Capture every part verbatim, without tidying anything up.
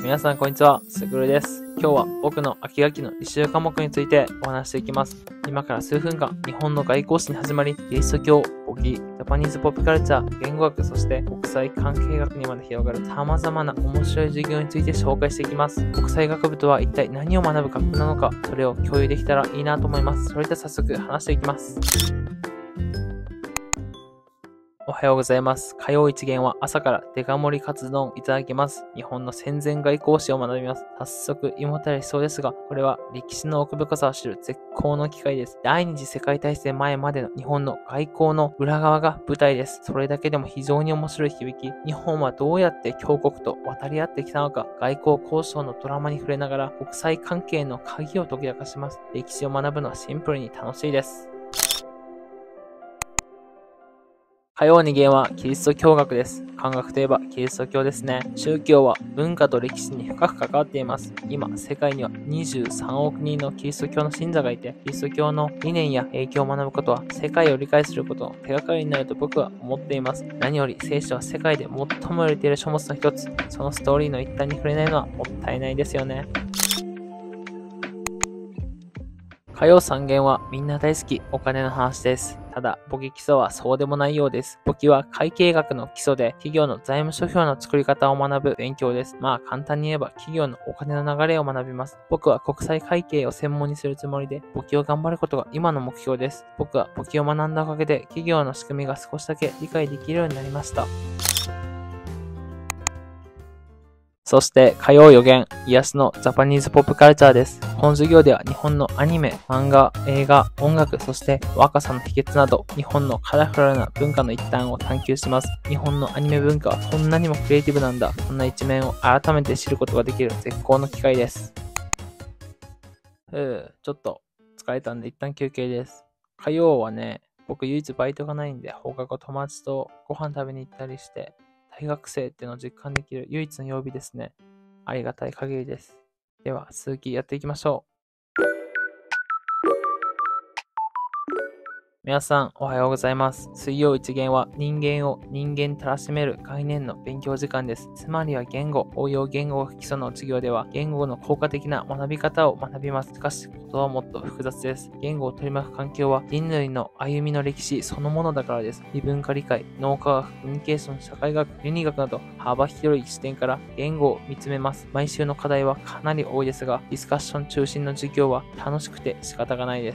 皆さんこんにちは、すぐるです。今日は僕の秋学期の履修科目についてお話していきます。今から数分間、日本の外交史に始まり、キリスト教、簿記、ジャパニーズポップカルチャー、言語学、そして国際関係学にまで広がる様々な面白い授業について紹介していきます。国際学部とは一体何を学ぶ学部なのか、それを共有できたらいいなと思います。それでは早速話していきます。おはようございます。火曜一元は朝からデカ盛りカツ丼をいただきます。日本の戦前外交史を学びます。早速胃もたれしそうですが、これは歴史の奥深さを知る絶好の機会です。第二次世界大戦前までの日本の外交の裏側が舞台です。それだけでも非常に面白い響き。日本はどうやって強国と渡り合ってきたのか、外交交渉のドラマに触れながら国際関係の鍵を解き明かします。歴史を学ぶのはシンプルに楽しいです。火曜に元はキリスト教学です。漢学といえばキリスト教ですね。宗教は文化と歴史に深く関わっています。今、世界にはにじゅうさんおくにんのキリスト教の信者がいて、キリスト教の理念や影響を学ぶことは世界を理解することの手がかりになると僕は思っています。何より聖書は世界で最も売れている書物の一つ。そのストーリーの一端に触れないのはもったいないですよね。火曜さん元はみんな大好きお金の話です。ただ、簿記基礎はそうでもないようです。簿記は会計学の基礎で企業の財務諸表の作り方を学ぶ勉強です。まあ簡単に言えば企業のお金の流れを学びます。僕は国際会計を専門にするつもりで、簿記を頑張ることが今の目標です。僕は簿記を学んだおかげで企業の仕組みが少しだけ理解できるようになりました。そして火曜予言、癒しのジャパニーズポップカルチャーです。本授業では日本のアニメ、漫画、映画、音楽、そして若さの秘訣など日本のカラフルな文化の一端を探求します。日本のアニメ文化はこんなにもクリエイティブなんだ。そんな一面を改めて知ることができる絶好の機会です。うー、ちょっと疲れたんで一旦休憩です。火曜はね、僕唯一バイトがないんで放課後友達とご飯食べに行ったりして、大学生っていうのを実感できる唯一の曜日ですね。ありがたい限りです。では、続きやっていきましょう。皆さん、おはようございます。水曜一元は人間を人間たらしめる概念の勉強時間です。つまりは言語、応用言語学基礎の授業では言語の効果的な学び方を学びます。しかし、ことはもっと複雑です。言語を取り巻く環境は人類の歩みの歴史そのものだからです。異文化理解、脳科学、コミュニケーション、社会学、倫理学など幅広い視点から言語を見つめます。毎週の課題はかなり多いですが、ディスカッション中心の授業は楽しくて仕方がないです。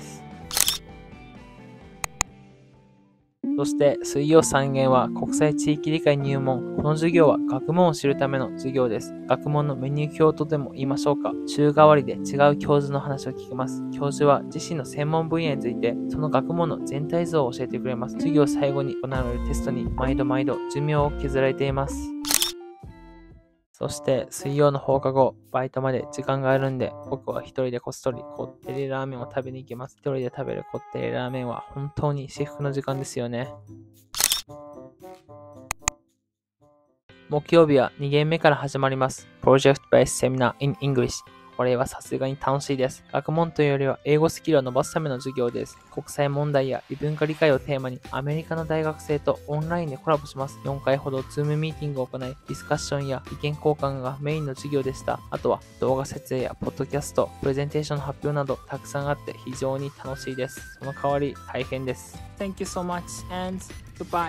そして水曜さん元は国際地域理解入門。この授業は学問を知るための授業です。学問のメニュー表とでも言いましょうか。週替わりで違う教授の話を聞きます。教授は自身の専門分野についてその学問の全体像を教えてくれます。授業最後に行われるテストに毎度毎度寿命を削られています。そして水曜の放課後、バイトまで時間があるんで、僕は一人でこっそりこってりラーメンを食べに行きます。一人で食べるこってりラーメンは本当に至福の時間ですよね。木曜日はに限目から始まります。Project Based Seminar in English。これはさすがに楽しいです。学問というよりは英語スキルを伸ばすための授業です。国際問題や異文化理解をテーマにアメリカの大学生とオンラインでコラボします。よんかいほどズームミーティングを行い、ディスカッションや意見交換がメインの授業でした。あとは動画設営やポッドキャスト、プレゼンテーションの発表などたくさんあって非常に楽しいです。その代わり大変です。Thank you so much and goodbye.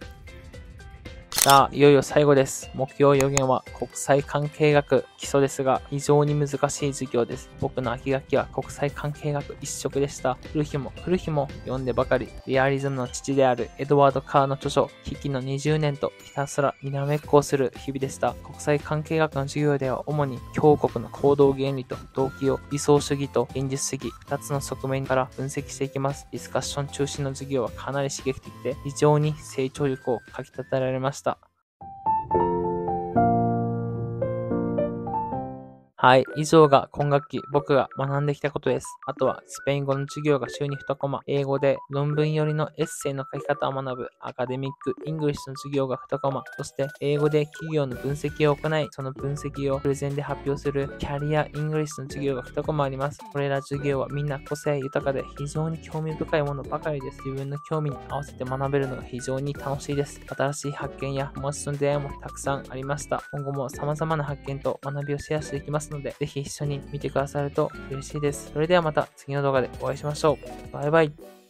さあ、いよいよ最後です。目標予言は国際関係学基礎ですが、非常に難しい授業です。僕の秋学期は国際関係学一色でした。来る日も来る日も読んでばかり、リアリズムの父であるエドワード・カーの著書、危機のにじゅうねんとひたすらにらめっこをする日々でした。国際関係学の授業では主に強国の行動原理と動機を理想主義と現実主義ふたつの側面から分析していきます。ディスカッション中心の授業はかなり刺激的で、非常に成長力をかき立てられました。 はい。以上が今学期僕が学んできたことです。あとはスペイン語の授業が週ににコマ、英語で論文寄りのエッセイの書き方を学ぶアカデミック・イングリッシュの授業がにコマ、そして英語で企業の分析を行い、その分析をプレゼンで発表するキャリア・イングリッシュの授業がにコマあります。これら授業はみんな個性豊かで非常に興味深いものばかりです。自分の興味に合わせて学べるのが非常に楽しいです。新しい発見や友達との出会いもたくさんありました。今後も様々な発見と学びをシェアしていきますので、ぜひ一緒に見てくださると嬉しいです。それではまた次の動画でお会いしましょう。バイバイ。